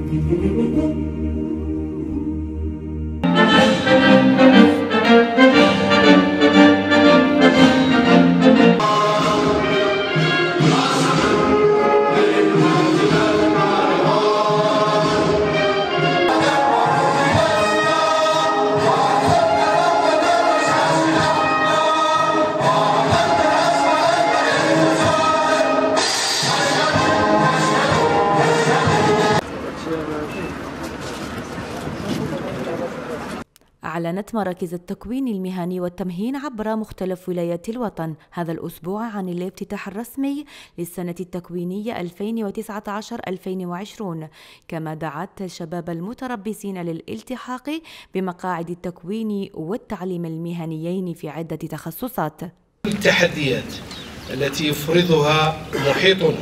أعلنت مراكز التكوين المهني والتمهين عبر مختلف ولايات الوطن هذا الأسبوع عن الافتتاح الرسمي للسنة التكوينية 2019-2020، كما دعت شباب المتربصين للالتحاق بمقاعد التكوين والتعليم المهنيين في عدة تخصصات. التحديات التي يفرضها محيطنا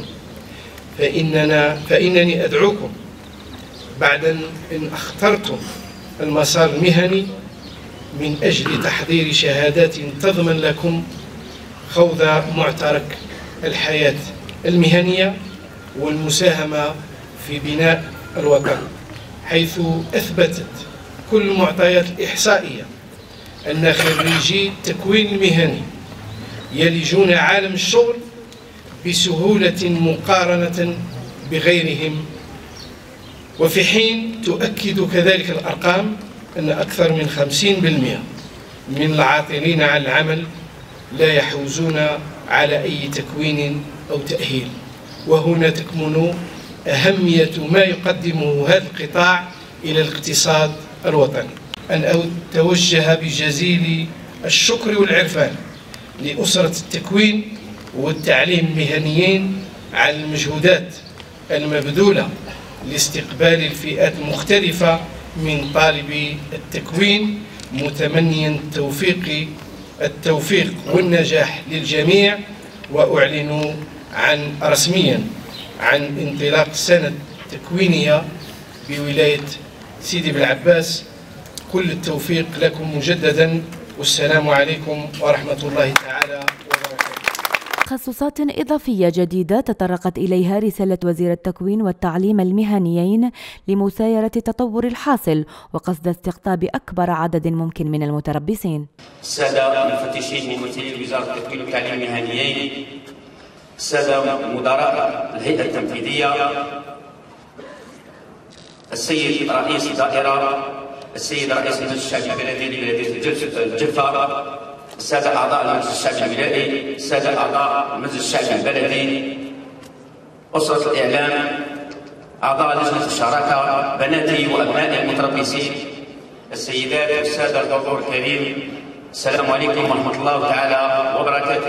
فإنني أدعوكم بعد أن اخترتم المسار المهني من أجل تحضير شهادات تضمن لكم خوض معترك الحياة المهنية والمساهمة في بناء الوطن، حيث أثبتت كل المعطيات الإحصائية أن خريجي التكوين المهني يلجون عالم الشغل بسهولة مقارنة بغيرهم، وفي حين تؤكد كذلك الأرقام أن أكثر من 50% من العاطلين عن العمل لا يحوزون على أي تكوين أو تأهيل. وهنا تكمن أهمية ما يقدمه هذا القطاع إلى الاقتصاد الوطني. أن أتوجه بجزيل الشكر والعرفان لأسرة التكوين والتعليم المهنيين على المجهودات المبذولة لاستقبال الفئات المختلفة من طالبي التكوين، متمنيا التوفيق والنجاح للجميع. وأعلن رسميا عن انطلاق السنة التكوينية بولاية سيدي بالعباس. كل التوفيق لكم مجددا، والسلام عليكم ورحمة الله تعالى وبركاته. تخصصات إضافية جديدة تطرقت إليها رسالة وزير التكوين والتعليم المهنيين لمسايرة التطور الحاصل وقصد استقطاب أكبر عدد ممكن من المتربصين. السادة المفتشين ممثلي وزارة التكوين والتعليم المهنيين، السادة مدراء الهيئة التنفيذية، السيد رئيس الدائرة، السيد رئيس المجلس الشعبي البلدي لبلدية الجفة، السادة أعضاء المجلس الشعبي الولائي، السادة أعضاء المجلس الشعبي البلدي، أسرة الإعلام، أعضاء لجنة الشراكة، بناتي وأبنائي المتربصين، السيدات والسادة الحضور الكريم، السلام عليكم ورحمة الله تعالى وبركاته.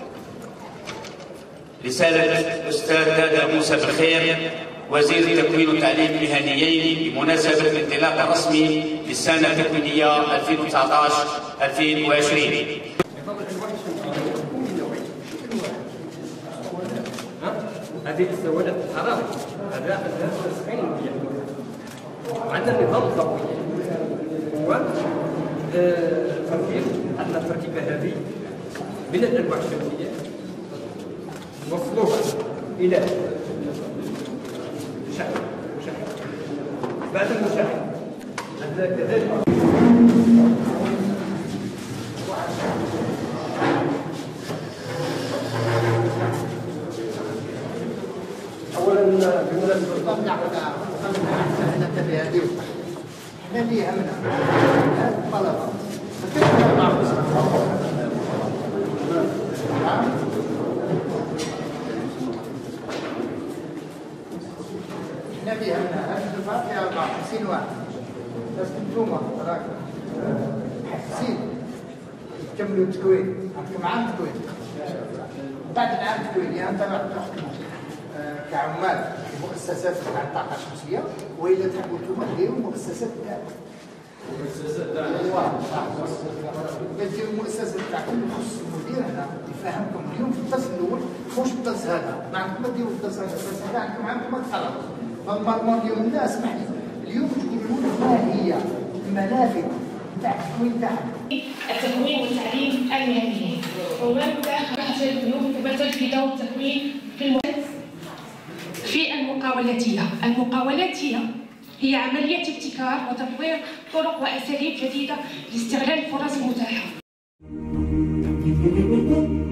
رسالة الأستاذ دادا موسى بالخير وزير التكوين والتعليم المهنيين بمناسبة الانطلاق الرسمي للسنة التكوينية 2019-2020. هذه السوالف الحرارة هذا 90 عندنا النظام الضوئي هو تركيب أن التركيبة هذه من الأنواع الشمسية نوصلوها إلى شحن بعد المشاحن عندنا كذلك اولا بمناسبه احنا اللي يهمنا هذه الطلبه احنا اللي يهمنا هذه الدفعه فيها 54 واحد، بس انتوما راكم حاسين تكملوا التكوين، عندكم عام تكوين، بعد العام التكويني انت راح تحكموا كعمال في مؤسسات تاع الطاقه الشمسيه، والا تحبوا انتم ديروا مؤسسات تاعكم. مؤسسات تاع ديروا المؤسسات تاعكم يخص المدير هنا يفهمكم اليوم في الدرس الاول مش الدرس هذا، ما عندكم ديروا الدرس هذا، الدرس هذا عندكم الطلبه. فالمرمى اليوم لا اسمح لي اليوم تقولوا لنا ما هي المنافذ تاع التكوين تاعنا. التكوين والتعليم المهني ومبدا اليوم تمثل في دور التكوين في المؤسسة في المقاولة المقاولاتية. المقاولاتية هي عملية ابتكار وتطوير طرق وأساليب جديدة لاستغلال الفرص المتاحة.